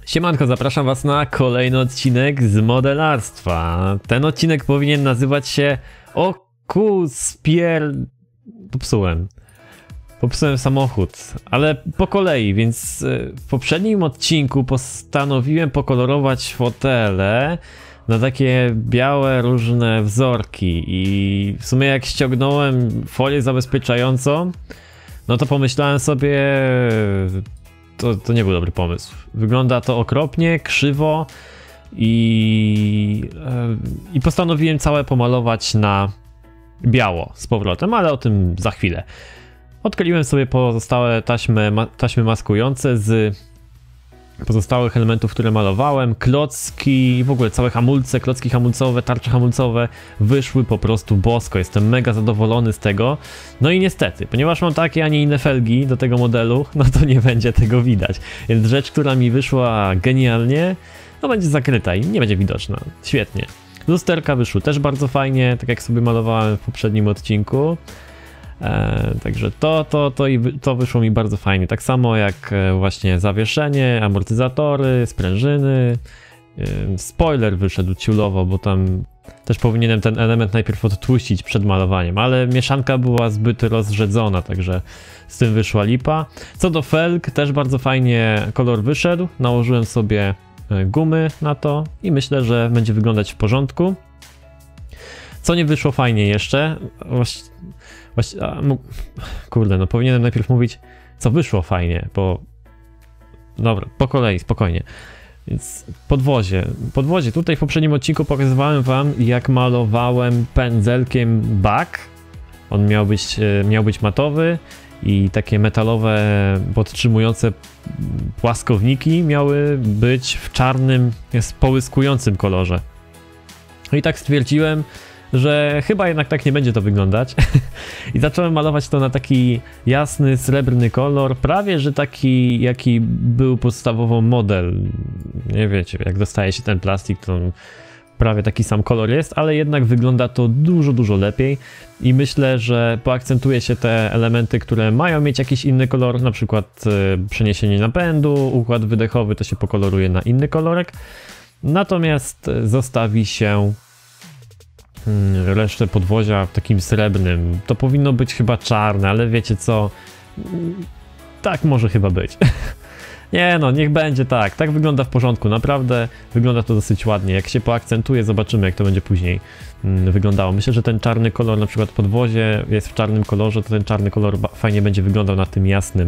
Siemanko, zapraszam was na kolejny odcinek z modelarstwa. Ten odcinek powinien nazywać się Popsułem samochód, ale po kolei, więc w poprzednim odcinku postanowiłem pokolorować fotele na takie białe różne wzorki i w sumie jak ściągnąłem folię zabezpieczającą, no to pomyślałem sobie, to nie był dobry pomysł. Wygląda to okropnie, krzywo i postanowiłem całe pomalować na biało z powrotem, ale o tym za chwilę. Odkleiłem sobie pozostałe taśmy maskujące z pozostałych elementów, które malowałem, klocki, w ogóle całe hamulce, klocki hamulcowe, tarcze hamulcowe wyszły po prostu bosko, jestem mega zadowolony z tego. No i niestety, ponieważ mam takie, a nie inne felgi do tego modelu, no to nie będzie tego widać, więc rzecz, która mi wyszła genialnie, no będzie zakryta i nie będzie widoczna, świetnie. Lusterka wyszły też bardzo fajnie, tak jak sobie malowałem w poprzednim odcinku. Także to wyszło mi bardzo fajnie, tak samo jak właśnie zawieszenie, amortyzatory, sprężyny, spoiler wyszedł ciulowo, bo tam też powinienem ten element najpierw odtłuścić przed malowaniem, ale mieszanka była zbyt rozrzedzona, także z tym wyszła lipa. Co do felg, też bardzo fajnie kolor wyszedł, nałożyłem sobie gumy na to i myślę, że będzie wyglądać w porządku. Co nie wyszło fajnie jeszcze, kurde, no powinienem najpierw mówić, co wyszło fajnie, bo... Dobra, po kolei, spokojnie. Więc podwozie. Tutaj w poprzednim odcinku pokazywałem wam, jak malowałem pędzelkiem bak. On miał być matowy i takie metalowe, podtrzymujące płaskowniki miały być w czarnym, połyskującym kolorze. No i tak stwierdziłem, że chyba jednak tak nie będzie to wyglądać i zacząłem malować to na taki jasny, srebrny kolor, prawie że taki, jaki był podstawową model. Nie wiecie, jak dostaje się ten plastik, to prawie taki sam kolor jest, ale jednak wygląda to dużo lepiej i myślę, że poakcentuje się te elementy, które mają mieć jakiś inny kolor, na przykład przeniesienie napędu, układ wydechowy to się pokoloruje na inny kolorek, natomiast zostawi się resztę podwozia w takim srebrnym. To powinno być chyba czarne, ale wiecie co? Tak może chyba być. Nie no, niech będzie tak. Tak wygląda w porządku. Naprawdę wygląda to dosyć ładnie. Jak się poakcentuje, zobaczymy, jak to będzie później wyglądało. Myślę, że ten czarny kolor, na przykład podwozie jest w czarnym kolorze, to ten czarny kolor fajnie będzie wyglądał na tym jasnym,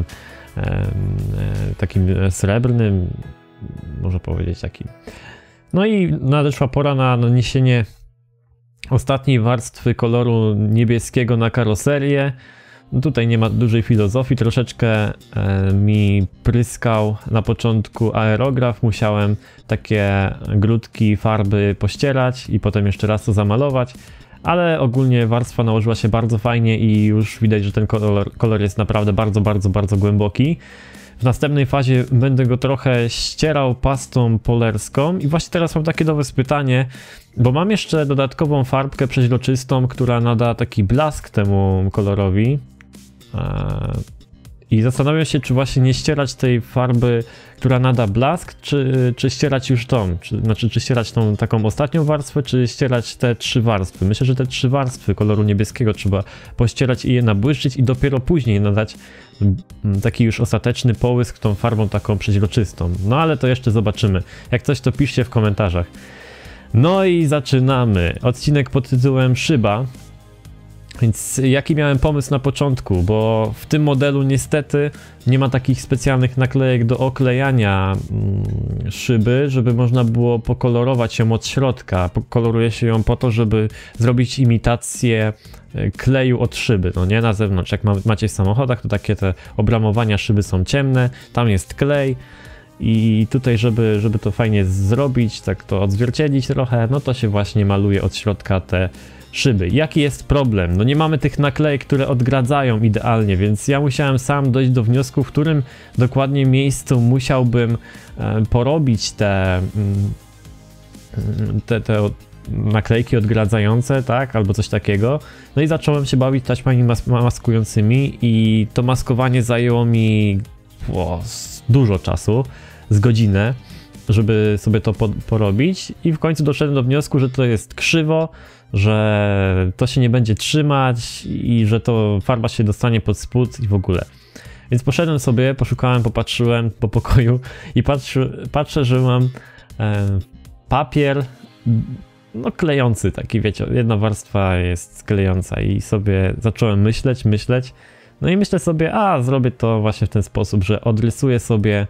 takim srebrnym, można powiedzieć takim. No i nadeszła pora na naniesienie ostatniej warstwy koloru niebieskiego na karoserię. Tutaj nie ma dużej filozofii, troszeczkę mi pryskał na początku aerograf, musiałem takie grudki farby pościerać i potem jeszcze raz to zamalować, ale ogólnie warstwa nałożyła się bardzo fajnie i już widać, że ten kolor jest naprawdę bardzo głęboki. W następnej fazie będę go trochę ścierał pastą polerską i właśnie teraz mam takie do was pytanie, bo mam jeszcze dodatkową farbkę przeźroczystą, która nada taki blask temu kolorowi i zastanawiam się, czy właśnie nie ścierać tej farby, która nada blask, czy ścierać już tą, czy ścierać tą taką ostatnią warstwę, czy ścierać te 3 warstwy. Myślę, że te 3 warstwy koloru niebieskiego trzeba pościerać i je nabłyszczyć i dopiero później nadać taki już ostateczny połysk tą farbą taką przeźroczystą. No ale to jeszcze zobaczymy. Jak coś, to piszcie w komentarzach. No i zaczynamy. Odcinek pod tytułem Szyba. Więc jaki miałem pomysł na początku, bo w tym modelu niestety nie ma takich specjalnych naklejek do oklejania szyby, żeby można było pokolorować ją od środka. Koloruje się ją po to, żeby zrobić imitację kleju od szyby, no nie na zewnątrz. Jak macie w samochodach, to takie te obramowania szyby są ciemne, tam jest klej. I tutaj, żeby to fajnie zrobić, tak to odzwierciedlić trochę, no to się właśnie maluje od środka te szyby. Jaki jest problem? No nie mamy tych naklejek, które odgradzają idealnie, więc ja musiałem sam dojść do wniosku, w którym dokładnie miejscu musiałbym porobić te naklejki odgradzające, tak, albo coś takiego. No i zacząłem się bawić taśmami maskującymi i to maskowanie zajęło mi dużo czasu, z godzinę. żeby sobie to porobić i w końcu doszedłem do wniosku, że to jest krzywo, że to się nie będzie trzymać i że to farba się dostanie pod spód i w ogóle. Więc poszedłem sobie, poszukałem, popatrzyłem po pokoju i patrzę, że mam papier no klejący taki, wiecie, jedna warstwa jest klejąca i sobie zacząłem myśleć, no i myślę sobie, zrobię to właśnie w ten sposób, że odrysuję sobie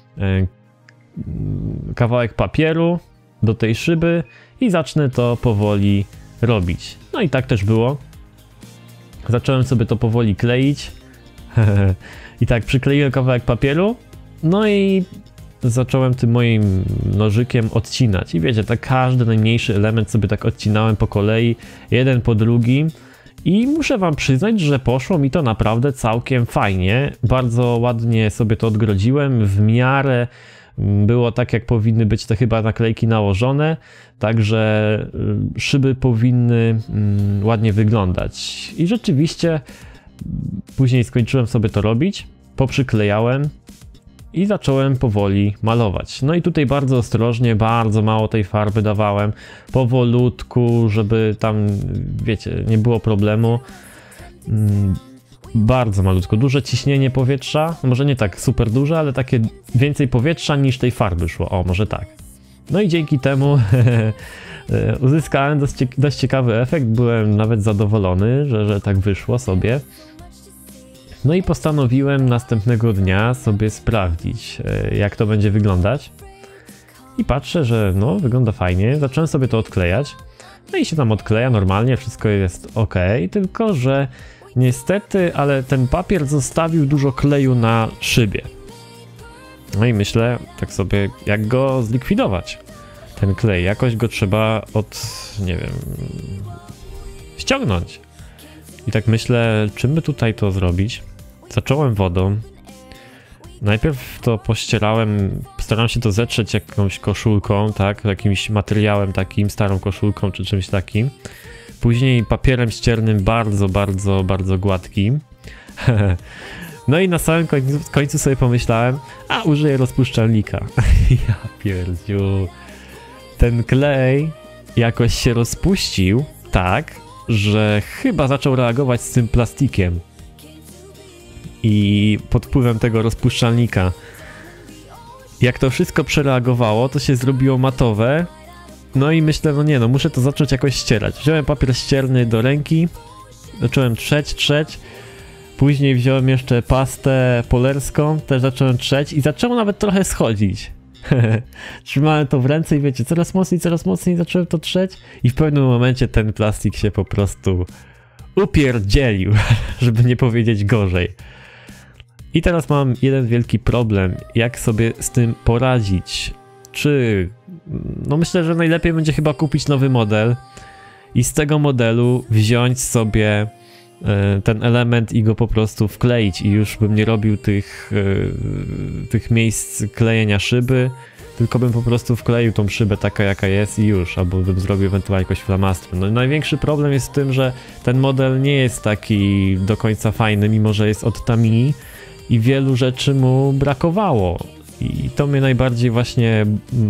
kawałek papieru do tej szyby i zacznę to powoli robić. No i tak też było. Zacząłem sobie to powoli kleić i tak przykleiłem kawałek papieru, no i zacząłem tym moim nożykiem odcinać i wiecie, tak każdy najmniejszy element sobie tak odcinałem po kolei, jeden po drugim i muszę wam przyznać, że poszło mi to naprawdę całkiem fajnie, bardzo ładnie sobie to odgrodziłem, w miarę było tak, jak powinny być te chyba naklejki nałożone, także szyby powinny ładnie wyglądać i rzeczywiście później skończyłem sobie to robić, poprzyklejałem i zacząłem powoli malować. No i tutaj bardzo ostrożnie, bardzo mało tej farby dawałem, powolutku, żeby tam, wiecie, nie było problemu. Bardzo malutko, duże ciśnienie powietrza, może nie tak super duże, ale takie więcej powietrza niż tej farby szło, o może tak. No i dzięki temu uzyskałem dość ciekawy efekt, byłem nawet zadowolony, że tak wyszło sobie. No i postanowiłem następnego dnia sobie sprawdzić, jak to będzie wyglądać. I patrzę, że no, wygląda fajnie, zacząłem sobie to odklejać. No i się tam odkleja normalnie, wszystko jest ok, tylko że niestety, ale ten papier zostawił dużo kleju na szybie. No i myślę tak sobie, jak go zlikwidować. Ten klej, jakoś go trzeba nie wiem, ściągnąć. I tak myślę, czym by tutaj to zrobić? Zacząłem wodą. Najpierw to pościerałem, starałem się to zetrzeć jakąś koszulką, tak, jakimś materiałem takim, starą koszulką czy czymś takim. Później papierem ściernym bardzo gładkim. No i na samym końcu sobie pomyślałem, użyję rozpuszczalnika. Ja pierdziu. Ten klej jakoś się rozpuścił tak, że chyba zaczął reagować z tym plastikiem. I pod wpływem tego rozpuszczalnika, jak to wszystko przereagowało, to się zrobiło matowe. No i myślę, no muszę to zacząć jakoś ścierać. Wziąłem papier ścierny do ręki, zacząłem trzeć. Później wziąłem jeszcze pastę polerską, też zacząłem trzeć i zaczęło nawet trochę schodzić. Trzymałem to w ręce i wiecie, coraz mocniej zacząłem to trzeć i w pewnym momencie ten plastik się po prostu upierdzielił, żeby nie powiedzieć gorzej. I teraz mam jeden wielki problem, jak sobie z tym poradzić. No myślę, że najlepiej będzie chyba kupić nowy model i z tego modelu wziąć sobie ten element i go po prostu wkleić i już bym nie robił tych miejsc klejenia szyby, tylko bym po prostu wkleił tą szybę taka jaka jest i już, albo bym zrobił ewentualnie jakoś flamastrem. No i największy problem jest w tym, że ten model nie jest taki do końca fajny, mimo że jest od Tamiya i wielu rzeczy mu brakowało i to mnie najbardziej właśnie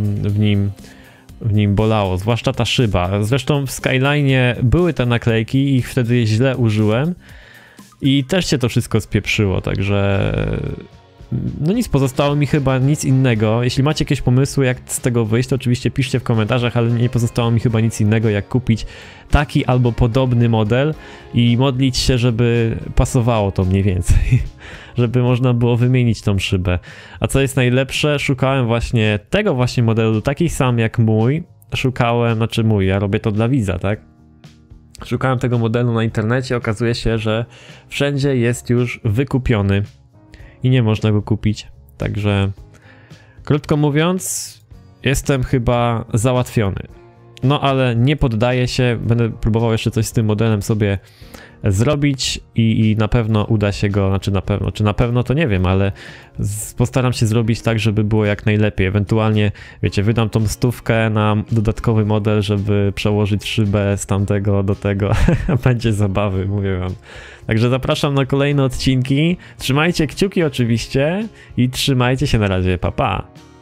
w nim bolało, zwłaszcza ta szyba. Zresztą w Skyline'ie były te naklejki i ich wtedy je źle użyłem i też się to wszystko spieprzyło, także no nic, pozostało mi chyba nic innego. Jeśli macie jakieś pomysły, jak z tego wyjść, to oczywiście piszcie w komentarzach, ale nie pozostało mi chyba nic innego, jak kupić taki albo podobny model i modlić się, żeby pasowało to mniej więcej, żeby można było wymienić tą szybę. A co jest najlepsze, szukałem właśnie tego właśnie modelu, taki sam jak mój, ja robię to dla widza, tak? Szukałem tego modelu na internecie, okazuje się, że wszędzie jest już wykupiony i nie można go kupić, także krótko mówiąc, jestem chyba załatwiony. No ale nie poddaję się, będę próbował jeszcze coś z tym modelem sobie zrobić i na pewno uda się go, czy na pewno to nie wiem, ale postaram się zrobić tak, żeby było jak najlepiej. Ewentualnie, wiecie, wydam tą 100 na dodatkowy model, żeby przełożyć szybę z tamtego do tego. Będzie zabawy, mówię wam. Także zapraszam na kolejne odcinki. Trzymajcie kciuki oczywiście i trzymajcie się na razie, pa pa!